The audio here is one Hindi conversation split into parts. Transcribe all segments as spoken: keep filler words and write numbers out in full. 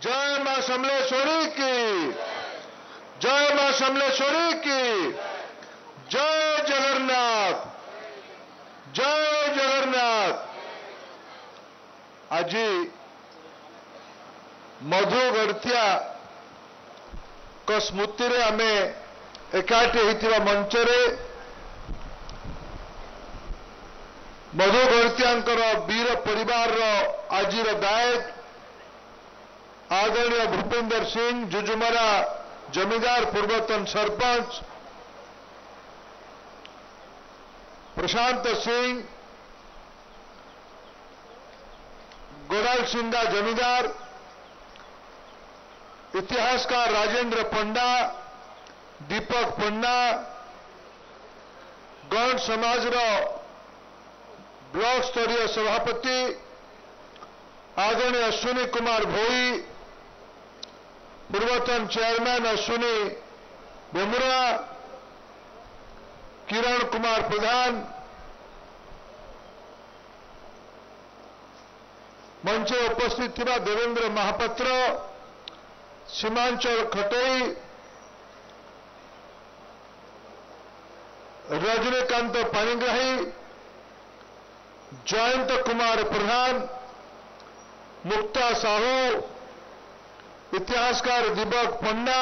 जय मां समलेश्वरी की, जय मां समलेश्वरी की, जय जगन्नाथ, जय जगन्नाथ। आज मधु गढ़तिया को स्मृति रे आमे एकाठी होइतिबा मंचरे मधु गढ़तियांकर वीर परिवार रो आजिर गायक आदरणीय भूपेंद्र सिंह जुजुमरा जमींदार पूर्वतन सरपंच प्रशांत सिंह गोडाल सिंधा जमींदार इतिहासकार राजेंद्र पंडा दीपक पंडा गण समाज रो ब्लॉक स्तरीय सभापति आदरणीय अश्विनी कुमार भोई पूर्वतन चेयरमैन अश्विनी बुमरा किरण कुमार प्रधान मंचे उपस्थित थिबा देवेंद्र महापात्र सीमांचल खटोई रजनीकांत पाणिग्राही जयंत कुमार प्रधान मुक्ता साहू इतिहासकार दीपक पंडा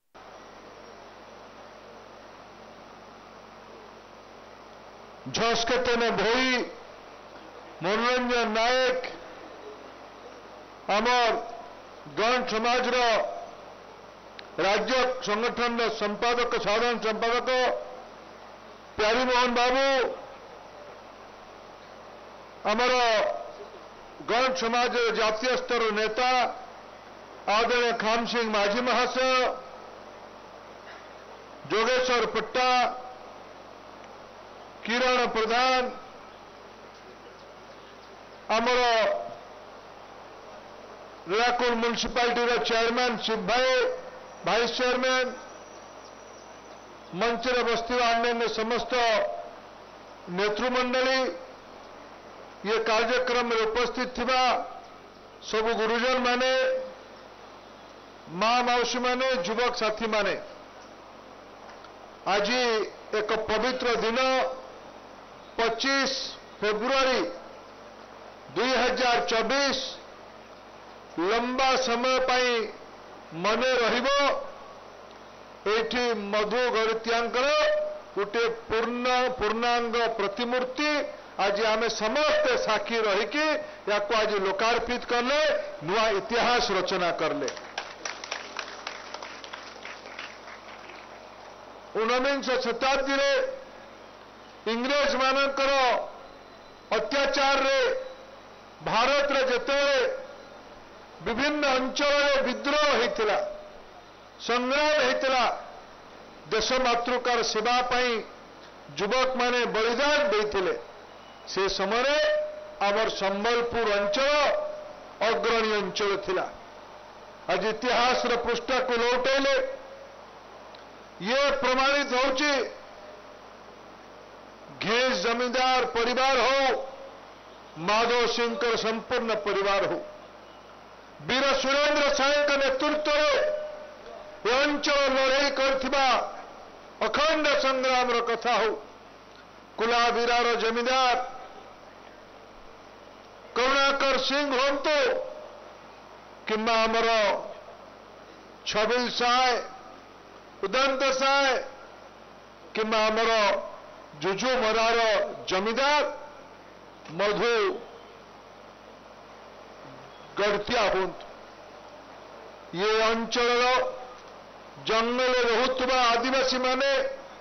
झस्केतन भोई मनोरंजन नायक आमर गण समाज राज्य संगठन संपादक साधारण संपादक प्यारी मोहन बाबू आमर गण समाज जातीय स्तर नेता आदरणीय खाम सिंह माझी महाशय जोगेश्वर पट्टा किरण प्रधान आमर रेराकुल म्युनिसिपालिटी चेयरमैन शिव भाई भाइस चेयरमैन मंचर बस्ती अन्य समस्त नेतृमंडली ये कार्यक्रम में उपस्थित थिबा सब गुरुजन माने मां मौसी माने युवक साथी माने आज एक पवित्र दिन पच्चीस फेब्रुआरी दुई हजार चौबीस लंबा समय पाई मने रहिबो एठी मधु गढ़तियांकर गोटे पूर्ण पूर्णांग प्रतिमूर्ति आज आमे समस्त साक्षी रहीकि याको आज लोकार्पित करले नुआ इतिहास रचना करले। ऊनविंश शताब्दी रे इंग्रेज मानकर अत्याचार रे भारत रे जेतेबेले विभिन्न अंचल रे विद्रोह होइतिला संग्राम होइतिला देश मातृकार सेवा पाई युवक माने बलिदान देइतिले से समय आमर संबलपुर अंचल अग्रणी अंचल थिला। आज इतिहास रे पृष्ठ को लौटेले ये प्रमाणित होची घेस जमींदार परिवार हो माधव सिंह कर संपूर्ण परिवार हो वीर सुरेंद्र साय नेतृत्व में अंचल लड़ाई करथिबा अखंड संग्राम रो कथा हो कुलावीरार जमींदार करुणाकर सिंह हंतु किंबा आमर छबिल साय उदंत साय किंबा आमर जुजु मरार जमींदार मधु गढ़तिया हंतु ये अंचल जंगल रहुतबा आदिवासी माने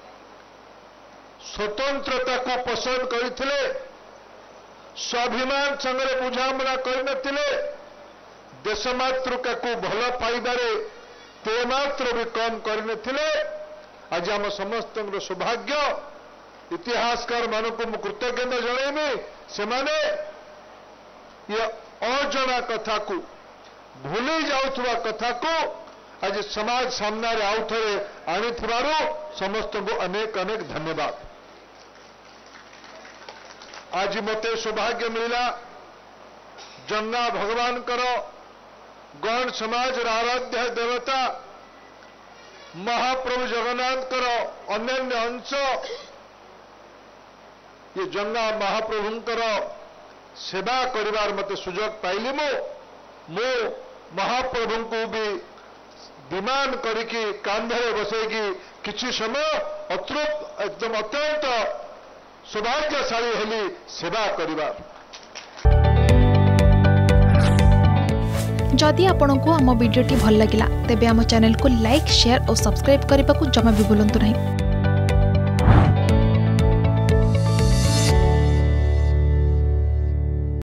स्वतंत्रता को पसंद करथिले स्वाभिमान संगे बुझामणा करनथिले देशमातृका को भल पाइबारे ते मात्र भी कम करनथिले। आज आम समस्त सौभाग्य इतिहासकार मानक मु कृतज्ञता जणैबी से माने ये अजना कथा को भूली जाउथबा कथा को आज समाज सामने आउ थे आनी समस्त को अनेक अनेक धन्यवाद। आज मते सौभाग्य मिला जंगा भगवान कर गण समाज आराध्य देवता महाप्रभु जगन्नाथ अन्य अंश ये जंगा महाप्रभुंकर सेवा करिवार मते सुजोग पाइली मो मो महाप्रभु को भी विमान करिकी कांधरे बसैकी किछि समय अतृप्त एकदम अत्यंत सौभाग्यशाली हेली सेवा करिवार। जदि आपंक आम भिडी भल लगा तेब आम चैनल को लाइक शेयर और सब्सक्राइब करने को जमा भी भूलु नहीं।